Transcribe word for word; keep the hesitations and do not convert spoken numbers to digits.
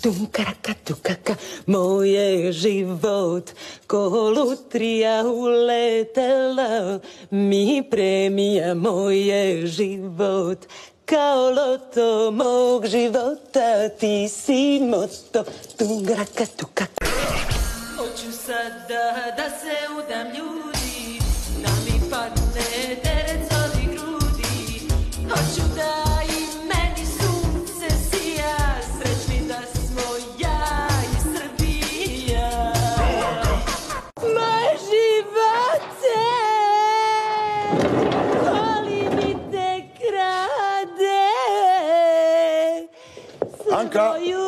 tum, karaka, tukaka, moje život, ko lutrija uletela, mi premija moje život, kao loto mog života, ti si moto, tum, karaka, tukaka. Hoću sada da se udam ljudi, da mi padne teret s ovih grudi, hoću da i meni sunce sija, srećni da smo ja i Srbija. Moje živote, koli mi te krade, Anka! svoju